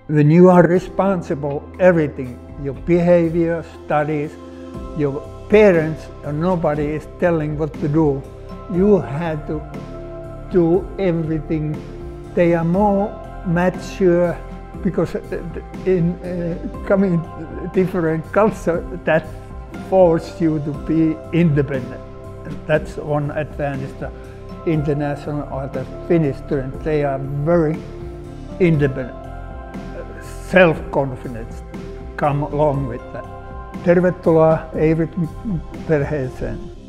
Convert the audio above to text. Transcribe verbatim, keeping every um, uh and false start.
When you are responsible, everything, your behavior, studies, your parents, and nobody is telling what to do, you have to do everything. They are more mature because in uh, coming different culture, that forces you to be independent. And that's one advantage. The international or the Finnish students, they are very independent. Self-confidence come along with that. Tervetuloa Eivrit perheeseen.